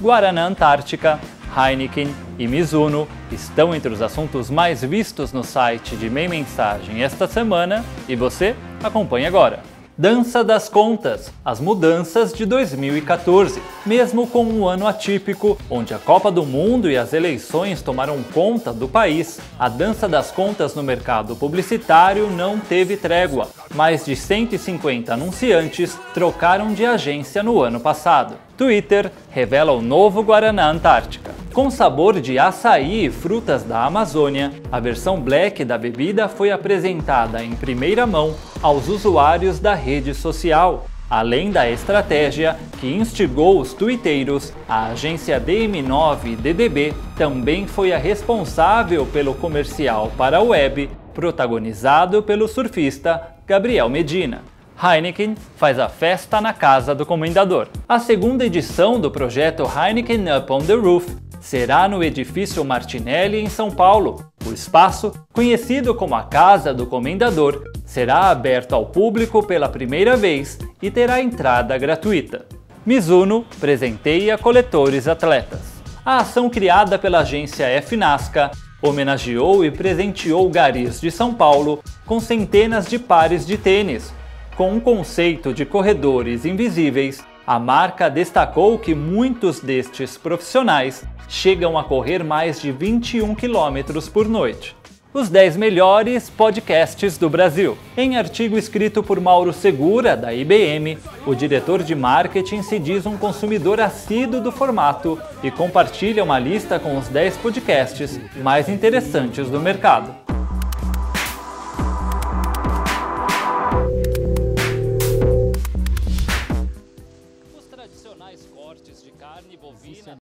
Guaraná Antártica, Heineken e Mizuno estão entre os assuntos mais vistos no site de Meio Mensagem esta semana e você acompanha agora. Dança das contas, as mudanças de 2014. Mesmo com um ano atípico, onde a Copa do Mundo e as eleições tomaram conta do país, a dança das contas no mercado publicitário não teve trégua. Mais de 150 anunciantes trocaram de agência no ano passado. Twitter revela o novo Guaraná Antártica. Com sabor de açaí e frutas da Amazônia, a versão Black da bebida foi apresentada em primeira mão aos usuários da rede social. Além da estratégia que instigou os tuiteiros, a agência DM9DDB também foi a responsável pelo comercial para a web, protagonizado pelo surfista Gabriel Medina. Heineken faz a festa na casa do comendador. A segunda edição do projeto Heineken Up on the Roof será no edifício Martinelli, em São Paulo. O espaço, conhecido como a Casa do Comendador, será aberto ao público pela primeira vez e terá entrada gratuita. Mizuno presenteia coletores atletas. A ação criada pela agência FNASCA homenageou e presenteou garis de São Paulo com centenas de pares de tênis. Com um conceito de corredores invisíveis, a marca destacou que muitos destes profissionais chegam a correr mais de 21 km por noite. Os 10 melhores podcasts do Brasil. Em artigo escrito por Mauro Segura, da IBM, o diretor de marketing se diz um consumidor assíduo do formato e compartilha uma lista com os 10 podcasts mais interessantes do mercado. Os tradicionais cortes de carne bovina